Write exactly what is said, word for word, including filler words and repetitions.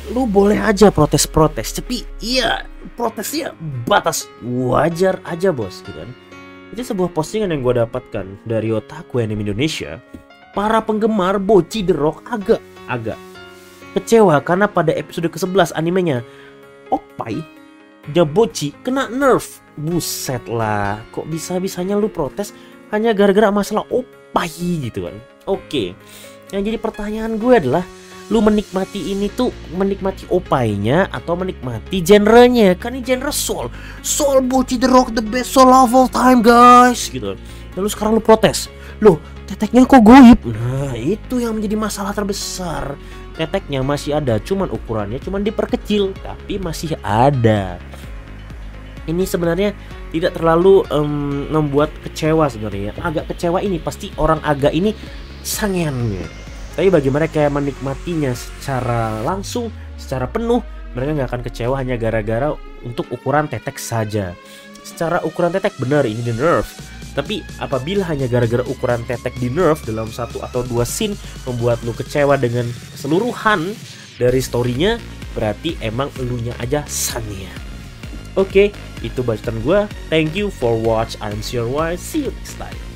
lu boleh aja protes-protes, tapi iya protesnya batas wajar aja bos, gitu kan. Itu sebuah postingan yang gue dapatkan dari Otaku Anime Indonesia. Para penggemar Bocchi The Rock agak agak kecewa karena pada episode kesebelas animenya Oppai Bocchi kena nerf. Buset lah, kok bisa-bisanya lu protes hanya gara-gara masalah Oppai gitu kan. Oke, yang jadi pertanyaan gue adalah, lu menikmati ini tuh menikmati opainya atau menikmati genrenya? Kan ini genre soul. Soul Bocchi The Rock the best soul of all time guys gitu. Lalu sekarang lu protes, loh teteknya kok goib? Nah itu yang menjadi masalah terbesar. Teteknya masih ada, cuman ukurannya cuman diperkecil, tapi masih ada. Ini sebenarnya tidak terlalu um, membuat kecewa sebenarnya. Agak kecewa ini pasti orang agak ini sangean ya. Tapi bagi mereka yang menikmatinya secara langsung, secara penuh, mereka nggak akan kecewa hanya gara-gara untuk ukuran tetek saja. Secara ukuran tetek benar ini di nerf. Tapi apabila hanya gara-gara ukuran tetek di nerf dalam satu atau dua scene membuat lu kecewa dengan keseluruhan dari storynya, berarti emang elunya aja sangean. Oke, itu bacotan gue. Thank you for watch. I'm Sure Wise. See you next time.